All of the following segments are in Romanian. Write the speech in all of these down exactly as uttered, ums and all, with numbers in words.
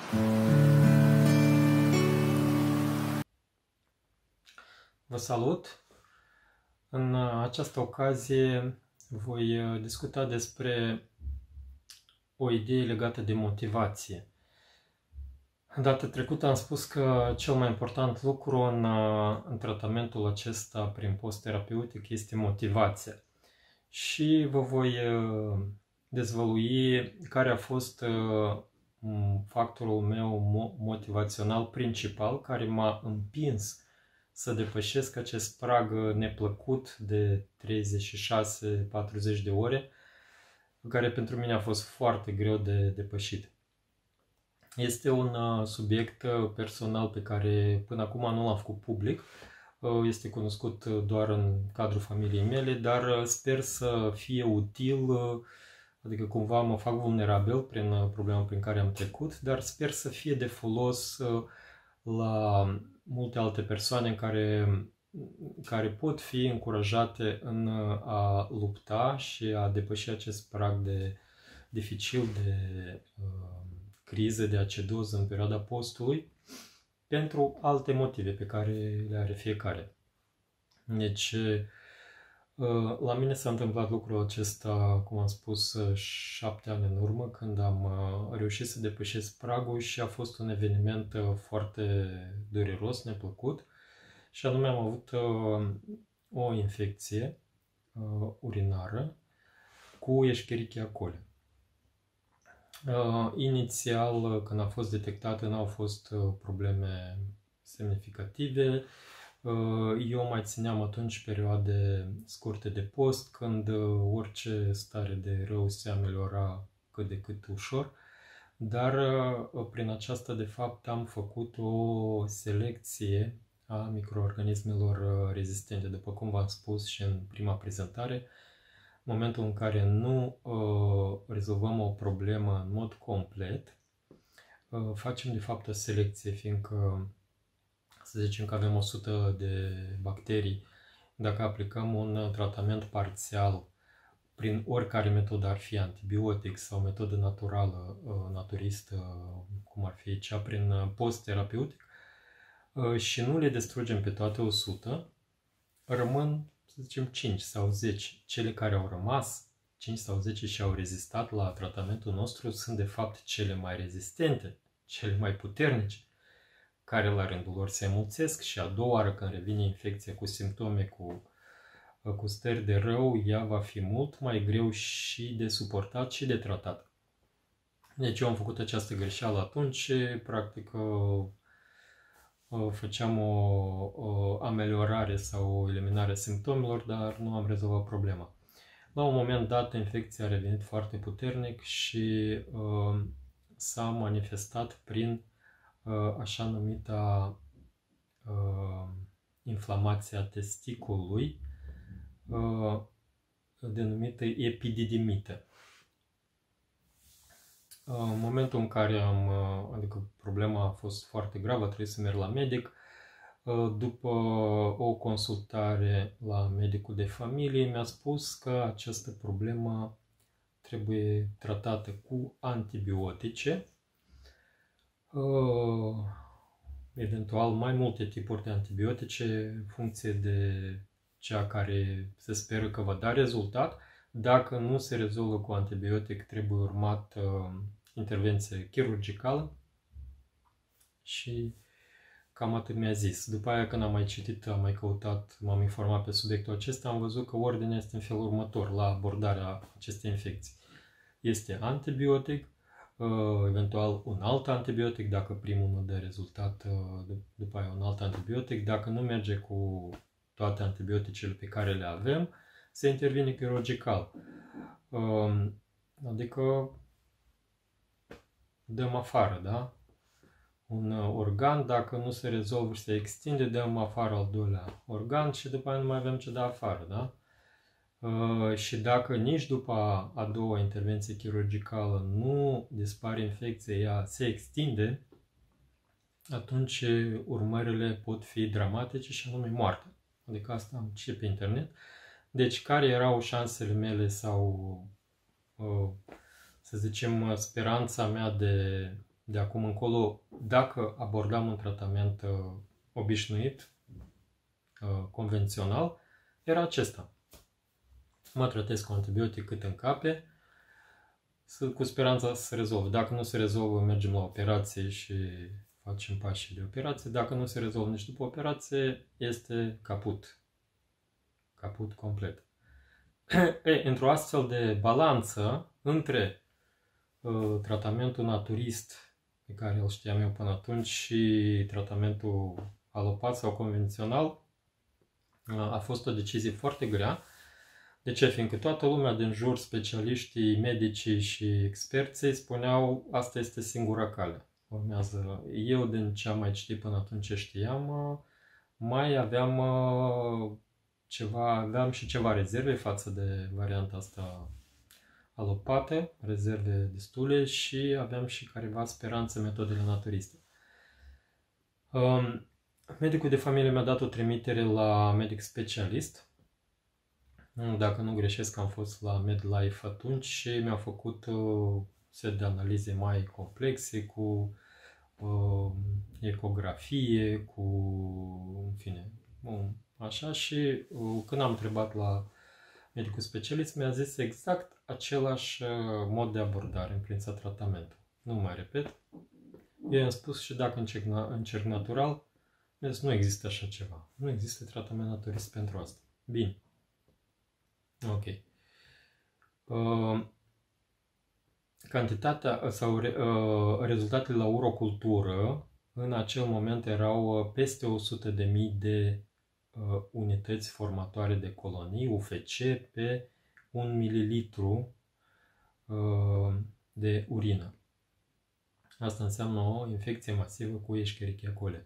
Vă salut! În această ocazie voi discuta despre o idee legată de motivație. Data trecută am spus că cel mai important lucru în, în tratamentul acesta prin post-terapeutic este motivația. Și vă voi dezvălui care a fost factorul meu motivațional principal care m-a împins să depășesc acest prag neplăcut de treizeci și șase patruzeci de ore, care pentru mine a fost foarte greu de depășit. Este un subiect personal pe care până acum nu l-am făcut public, este cunoscut doar în cadrul familiei mele, dar sper să fie util, adică cumva mă fac vulnerabil prin problema prin care am trecut, dar sper să fie de folos la multe alte persoane care, care pot fi încurajate în a lupta și a depăși acest prag de dificil de uh, criză, de acidoză în perioada postului, pentru alte motive pe care le are fiecare. Deci, uh, la mine s-a întâmplat lucrul acesta, cum am spus, șapte ani în urmă, când am uh, reușit să depășesc pragul și a fost un eveniment uh, foarte dureros, neplăcut, și anume am avut uh, o infecție uh, urinară cu Escherichia coli. Uh, inițial, când a fost detectată, n-au fost uh, probleme semnificative. Uh, eu mai țineam atunci perioade scurte de post, când uh, orice stare de rău se ameliora cât de cât ușor. Dar uh, prin aceasta, de fapt, am făcut o selecție a microorganismelor rezistente. După cum v-am spus și în prima prezentare, în momentul în care nu uh, rezolvăm o problemă în mod complet, uh, facem de fapt o selecție, fiindcă, să zicem că avem o sută de bacterii, dacă aplicăm un tratament parțial prin oricare metodă ar fi, antibiotic sau metodă naturală, uh, naturistă, cum ar fi cea prin post-terapeutic, și nu le distrugem pe toate o sută, rămân, să zicem, cinci sau zece. Cele care au rămas, cinci sau zece și au rezistat la tratamentul nostru, sunt de fapt cele mai rezistente, cele mai puternice, care la rândul lor se înmulțesc și a doua oară când revine infecția cu simptome, cu, cu stări de rău, ea va fi mult mai greu și de suportat și de tratat. Deci eu am făcut această greșeală atunci, practic făceam o, o ameliorare sau o eliminare a simptomelor, dar nu am rezolvat problema. La un moment dat, infecția a revenit foarte puternic și uh, s-a manifestat prin uh, așa numita uh, inflamație a testiculului, uh, denumită epididimită. În momentul în care am, adică problema a fost foarte gravă, trebuie să merg la medic. După o consultare la medicul de familie, mi-a spus că această problemă trebuie tratată cu antibiotice, eventual mai multe tipuri de antibiotice, în funcție de cea care se speră că va da rezultat. Dacă nu se rezolvă cu antibiotic, trebuie urmat uh, intervenție chirurgicală și cam atât mi-a zis. După aia, când am mai citit, am mai căutat, m-am informat pe subiectul acesta, am văzut că ordinea este în felul următor la abordarea acestei infecții. Este antibiotic, uh, eventual un alt antibiotic, dacă primul nu dă rezultat, uh, după aia un alt antibiotic. Dacă nu merge cu toate antibioticele pe care le avem, se intervine chirurgical. Adică dăm afară, da? Un organ, dacă nu se rezolvă și se extinde, dăm afară al doilea organ și după aia nu mai avem ce da afară, da? Și dacă nici după a doua intervenție chirurgicală nu dispare infecția, ea se extinde, atunci urmările pot fi dramatice și anume moarte. Adică asta am citit pe internet. Deci, care erau șansele mele sau, să zicem, speranța mea de de acum încolo, dacă abordam un tratament uh, obișnuit, uh, convențional, era acesta. Mă tratez cu antibiotic cât încape, cu speranța să se rezolvă. Dacă nu se rezolvă, mergem la operație și facem pașii de operație. Dacă nu se rezolvă nici după operație, este caput. Caput complet. E, într-o astfel de balanță între uh, tratamentul naturist pe care îl știam eu până atunci și tratamentul alopat sau convențional, uh, a fost o decizie foarte grea. De ce? Fiindcă toată lumea din jur, specialiștii, medicii și experții spuneau asta este singura cale. Urmează. Eu, din ce am mai citit până atunci știam, mai aveam ceva, aveam și ceva rezerve față de varianta asta alopată, rezerve destule, și aveam și careva speranțe în metodele naturiste. Medicul de familie mi-a dat o trimitere la medic specialist. Dacă nu greșesc, am fost la MedLife atunci și mi-au făcut uh, set de analize mai complexe, cu uh, ecografie, cu, în fine, bun, așa, și uh, când am întrebat la medicul specialist, mi-a zis exact același uh, mod de abordare în privința tratamentului. Nu mai repet. Eu am spus și dacă încerc, încerc natural, mi-a zis nu există așa ceva. Nu există tratament naturist pentru asta. Bine. Ok. Uh, cantitatea sau uh, rezultatele la urocultură în acel moment erau peste o sută de mii de uh, unități formatoare de colonii, U F C, pe un mililitru uh, de urină. Asta înseamnă o infecție masivă cu Escherichia coli.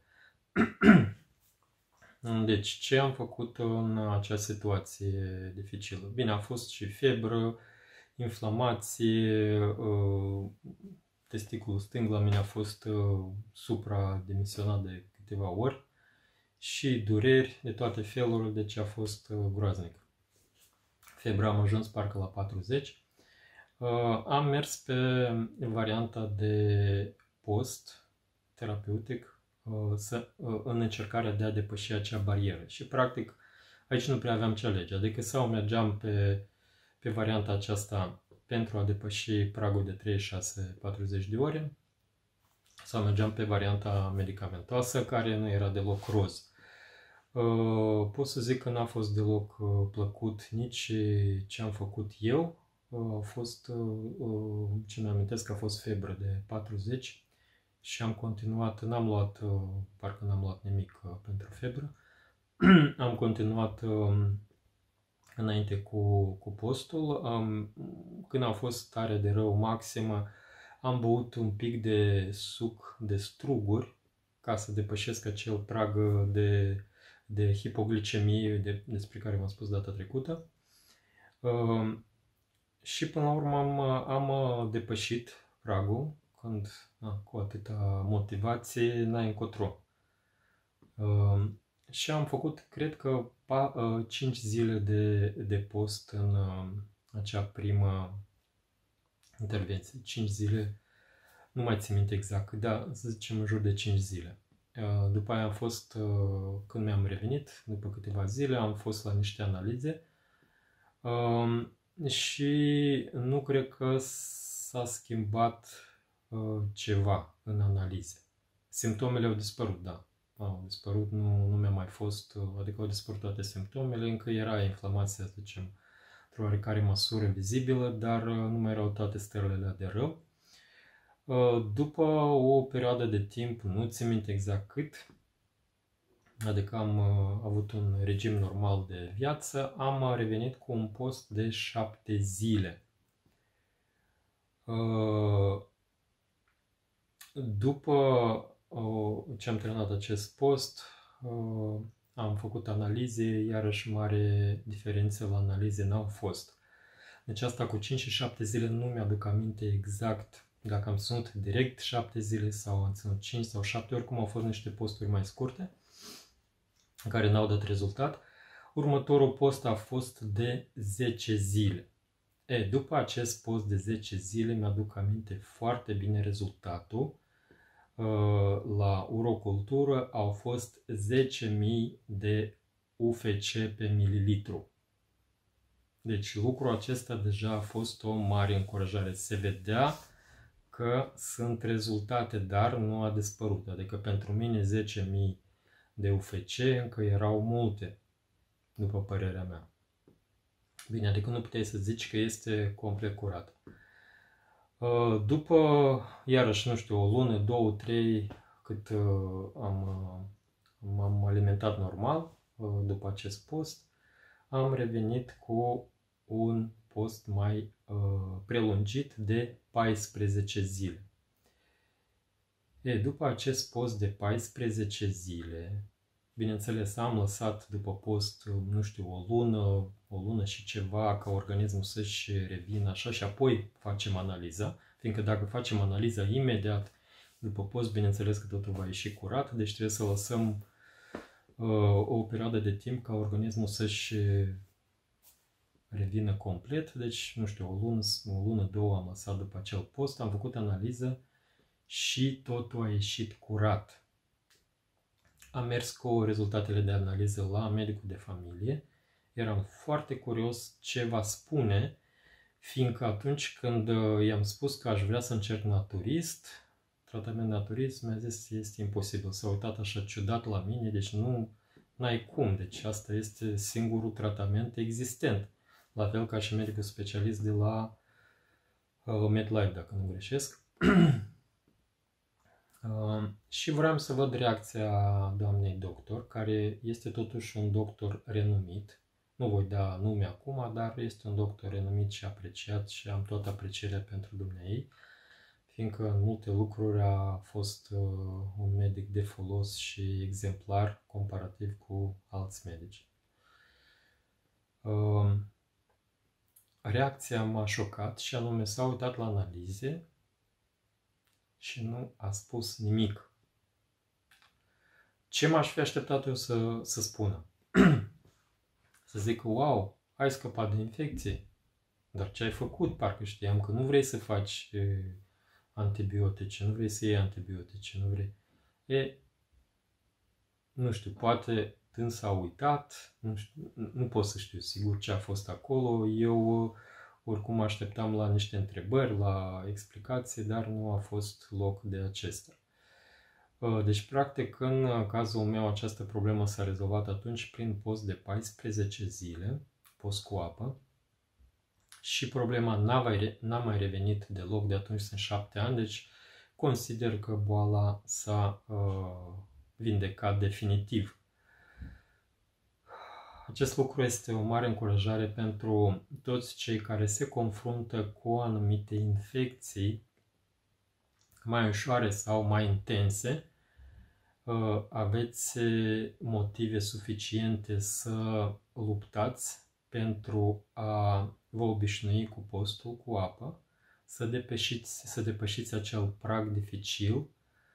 Deci, ce am făcut în acea situație dificilă? Bine, a fost și febră, inflamație, testiculul stâng la mine a fost supra-demisionat de câteva ori și dureri de toate felurile, deci a fost groaznic. Febra am ajuns parcă la patruzeci. Am mers pe varianta de post terapeutic, Să, în încercarea de a depăși acea barieră. Și practic aici nu prea aveam ce alege. Adică sau mergeam pe, pe varianta aceasta pentru a depăși pragul de treizeci și șase patruzeci de ore, sau mergeam pe varianta medicamentoasă, care nu era deloc roz. Pot să zic că n-a fost deloc plăcut nici ce am făcut eu. A fost, ce mi amintesc, că a fost febră de patruzeci. Și am continuat, n-am luat, parcă n-am luat nimic pentru febră, am continuat înainte cu, cu postul. Când a fost stare de rău maximă, am băut un pic de suc de struguri ca să depășesc acel prag de, de hipoglicemie de, despre care v-am spus data trecută. Și până la urmă am, am depășit pragul. Când, na, cu atâta motivație, n-ai încotro. Uh, și am făcut, cred că, cinci zile de, de post în uh, acea primă intervenție. cinci zile, nu mai țin minte exact, da, să zicem în jur de cinci zile. Uh, după aia am fost, uh, când mi-am revenit, după câteva zile, am fost la niște analize uh, și nu cred că s-a schimbat ceva în analize. Simptomele au dispărut, da. Au dispărut, nu, nu mi-a mai fost, adică au dispărut toate simptomele, încă era inflamația, să zicem, într-o oarecare măsură vizibilă, dar nu mai erau toate stările de rău. După o perioadă de timp, nu țin minte exact cât, adică am avut un regim normal de viață, am revenit cu un post de șapte zile. După ce am terminat acest post, am făcut analize, iarăși mare diferență la analize n-au fost. Deci asta cu cinci și șapte zile nu mi-aduc aminte exact dacă am ținut direct șapte zile sau am ținut cinci sau șapte, oricum au fost niște posturi mai scurte care n-au dat rezultat. Următorul post a fost de zece zile. E, după acest post de zece zile mi-aduc aminte foarte bine rezultatul. la urocultură au fost zece mii de U F C pe mililitru. Deci lucrul acesta deja a fost o mare încurajare. Se vedea că sunt rezultate, dar nu a dispărut. Adică pentru mine zece mii de U F C încă erau multe, după părerea mea. Bine, adică nu puteai să zici că este complet curat. După, iarăși, nu știu, o lună, două, trei, cât am, m-am alimentat normal, după acest post, am revenit cu un post mai prelungit de paisprezece zile. E, după acest post de paisprezece zile, bineînțeles, am lăsat după post, nu știu, o lună, o lună și ceva, ca organismul să-și revină așa și apoi facem analiza, fiindcă dacă facem analiza imediat după post, bineînțeles că totul va ieși curat, deci trebuie să lăsăm uh, o perioadă de timp ca organismul să-și revină complet, deci, nu știu, o lună, o lună, două am lăsat după acel post, am făcut analiză și totul a ieșit curat. Am mers cu rezultatele de analiză la medicul de familie. Eram foarte curios ce va spune, fiindcă atunci când i-am spus că aș vrea să încerc naturist, tratament naturist, mi-a zis că este imposibil. S-a uitat așa ciudat la mine, deci nu n-ai cum, deci asta este singurul tratament existent. La fel ca și medicul specialist de la uh, MedLife, dacă nu greșesc. Uh, și vreau să văd reacția doamnei doctor, care este totuși un doctor renumit. Nu voi da nume acum, dar este un doctor renumit și apreciat și am toată aprecierea pentru dumneai, fiindcă în multe lucruri a fost uh, un medic de folos și exemplar comparativ cu alți medici. Uh, reacția m-a șocat și anume s-a uitat la analize și nu a spus nimic. Ce m-aș fi așteptat eu să, să spună? Să zic, wow, ai scăpat de infecție. Dar ce ai făcut? Parcă știam că nu vrei să faci e, antibiotice, nu vrei să iei antibiotice, nu vrei. E, nu știu, poate când s-a uitat, nu, știu, nu pot să știu sigur ce a fost acolo. Eu oricum așteptam la niște întrebări, la explicații, dar nu a fost loc de acestea. Deci, practic, în cazul meu, această problemă s-a rezolvat atunci prin post de paisprezece zile, post cu apă, și problema n-a mai, n-a mai revenit deloc, de atunci sunt șapte ani, deci consider că boala s-a uh, vindecat definitiv. Acest lucru este o mare încurajare pentru toți cei care se confruntă cu anumite infecții mai ușoare sau mai intense. Aveți motive suficiente să luptați pentru a vă obișnui cu postul cu apă, să depășiți, să depășiți acel prag dificil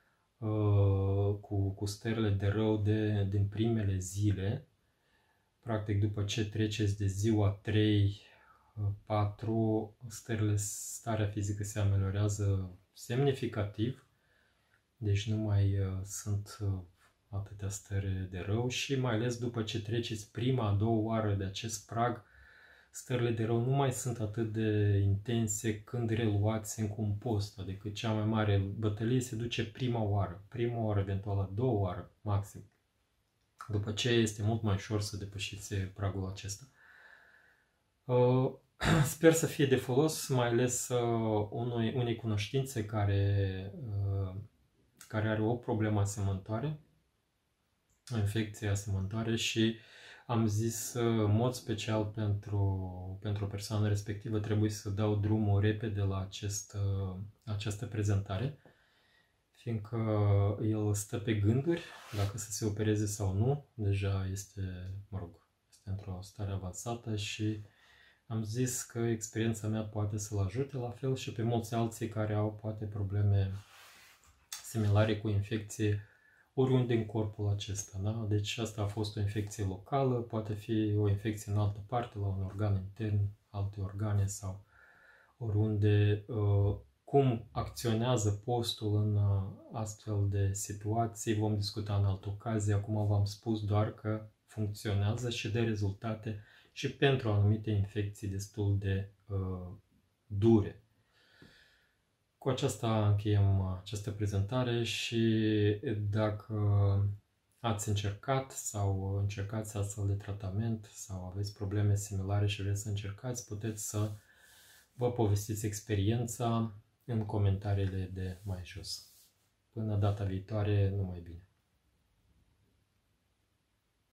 cu, cu stările de rău de, din primele zile. Practic, după ce treceți de ziua trei patru, stările, starea fizică se ameliorează semnificativ. Deci nu mai uh, sunt uh, atâtea stări de rău și mai ales după ce treceți prima, a doua oară de acest prag, stările de rău nu mai sunt atât de intense când reluați încă un post. Adică cea mai mare bătălie se duce prima oară, prima oară, eventual a doua oară, maxim. După ce este mult mai ușor să depășiți pragul acesta. Uh, sper să fie de folos, mai ales uh, unui, unei cunoștințe care... Uh, care are o problemă asemănătoare, o infecție asemănătoare și am zis în mod special pentru, pentru persoana respectivă trebuie să dau drumul repede la acest, această prezentare, fiindcă el stă pe gânduri dacă să se opereze sau nu, deja este, mă rog, este într-o stare avansată și am zis că experiența mea poate să-l ajute, la fel și pe mulți alții care au poate probleme similare cu infecție oriunde în corpul acesta. Da? Deci asta a fost o infecție locală, poate fi o infecție în altă parte, la un organ intern, alte organe sau oriunde uh, cum acționează postul în astfel de situații vom discuta în altă ocazie. Acum v-am spus doar că funcționează și dă rezultate și pentru anumite infecții destul de uh, dure. Cu aceasta încheiem această prezentare și dacă ați încercat sau încercați astfel de tratament sau aveți probleme similare și vreți să încercați, puteți să vă povestiți experiența în comentariile de mai jos. Până data viitoare, numai bine!